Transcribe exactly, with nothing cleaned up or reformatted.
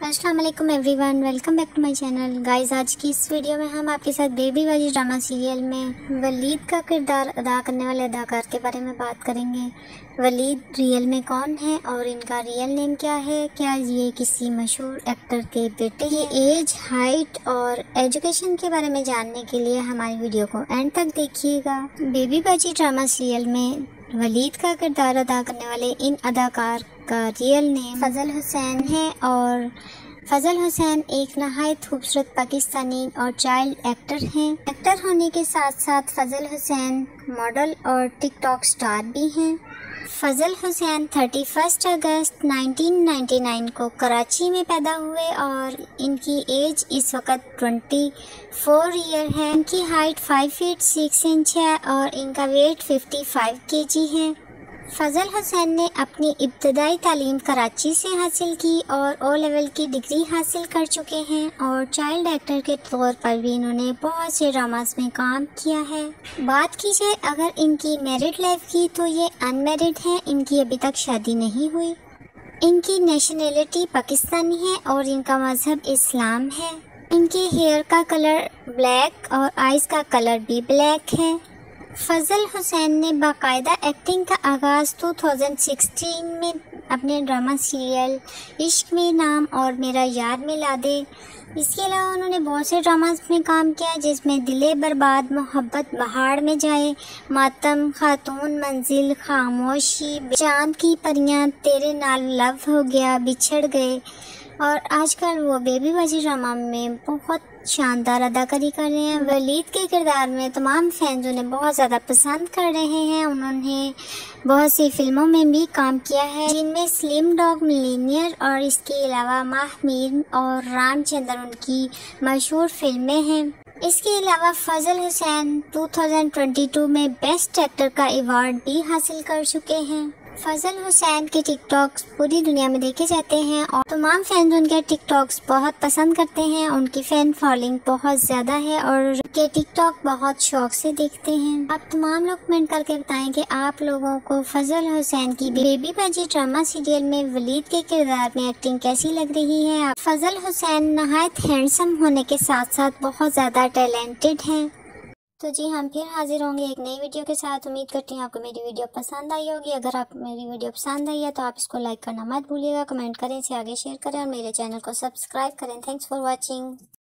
अस्सलाम वालेकुम everyone, welcome back to my channel. Guys, आज की इस वीडियो में हम आपके साथ बेबी बाजी ड्रामा सीरियल में वलीद का किरदार अदा करने वाले अदाकार के बारे में बात करेंगे। वलीद रियल में कौन है और इनका रियल नेम क्या है? क्या ये किसी मशहूर एक्टर के बेटे हैं? एज, हाइट और एजुकेशन के बारे में जानने के लिए हमारी वीडियो को एंड तक देखिएगा। बेबी बाजी ड्रामा सीरियल में वलीद का किरदार अदा करने वाले इन अदाकार का रियल नेम फजल हुसैन है और फजल हुसैन एक नहायत खूबसूरत पाकिस्तानी और चाइल्ड एक्टर हैं। एक्टर होने के साथ साथ फजल हुसैन मॉडल और टिकटॉक स्टार भी हैं। फजल हुसैन इकतीस अगस्त उन्नीस सौ निन्यानवे को कराची में पैदा हुए और इनकी एज इस वक्त चौबीस ईयर है। इनकी हाइट पाँच फीट छह इंच है और इनका वेट पचपन केजी है। फजल हुसैन ने अपनी इब्तदाई तालीम कराची से हासिल की और ओ लेवल की डिग्री हासिल कर चुके हैं और चाइल्ड एक्टर के तौर पर भी इन्होंने बहुत से ड्रामास में काम किया है। बात की जाए अगर इनकी मैरिड लाइफ की, तो ये अनमैरिड हैं। इनकी अभी तक शादी नहीं हुई। इनकी नेशनैलिटी पाकिस्तानी है और इनका मजहब इस्लाम है। इनके हेयर का कलर ब्लैक और आइज़ का कलर भी ब्लैक है। फजल हुसैन ने बाकायदा एक्टिंग का आगाज़ दो हज़ार सोलह में अपने ड्रामा सीरियल इश्क में नाम और मेरा यार में ला दे। इसके अलावा उन्होंने बहुत से ड्रामास में काम किया जिसमें दिले बर्बाद, मोहब्बत पहाड़ में जाए, मातम, खातून मंजिल, खामोशी, चांद की परियां, तेरे नाल लव हो गया, बिछड़ गए और आजकल वो बेबी बाजी ड्रामा में बहुत शानदार अदाकारी कर रहे हैं। वलीद के किरदार में तमाम फैंस उन्हें बहुत ज़्यादा पसंद कर रहे हैं। उन्होंने बहुत सी फिल्मों में भी काम किया है जिनमें स्लिम डॉग मिलीनियर और इसके अलावा माहमीर और रामचंद्र उनकी मशहूर फिल्में हैं। इसके अलावा फजल हुसैन दो हज़ार बाईस में बेस्ट एक्टर का अवार्ड भी हासिल कर चुके हैं। फजल हुसैन के टिकटॉक्स पूरी दुनिया में देखे जाते हैं और तमाम फैंस उनके टिकटॉक्स बहुत पसंद करते हैं। उनकी फैन फॉलोइंग बहुत ज़्यादा है और उनके टिकटॉक बहुत शौक से देखते हैं। आप तमाम लोग कमेंट करके बताएं कि आप लोगों को फजल हुसैन की बेबी बाजी ड्रामा सीरियल में वलीद के किरदार में एक्टिंग कैसी लग रही है। फजल हुसैन नहायत हैंडसम होने के साथ साथ बहुत ज़्यादा टैलेंटेड हैं। तो जी, हम फिर हाजिर होंगे एक नई वीडियो के साथ। उम्मीद करती हूँ आपको मेरी वीडियो पसंद आई होगी। अगर आप मेरी वीडियो पसंद आई है तो आप इसको लाइक करना मत भूलिएगा, कमेंट करें, इसे आगे शेयर करें और मेरे चैनल को सब्सक्राइब करें। Thanks for watching.